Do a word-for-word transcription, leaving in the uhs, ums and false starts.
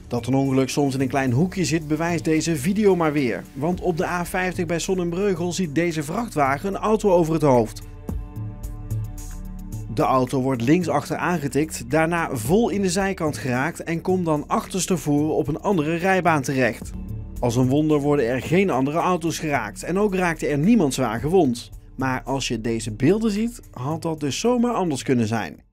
Dat een ongeluk soms in een klein hoekje zit, bewijst deze video maar weer. Want op de A vijftig bij Sonnenbreugel ziet deze vrachtwagen een auto over het hoofd. De auto wordt linksachter aangetikt, daarna vol in de zijkant geraakt en komt dan achterstevoren op een andere rijbaan terecht. Als een wonder worden er geen andere auto's geraakt en ook raakte er niemand zwaar gewond. Maar als je deze beelden ziet, had dat dus zomaar anders kunnen zijn.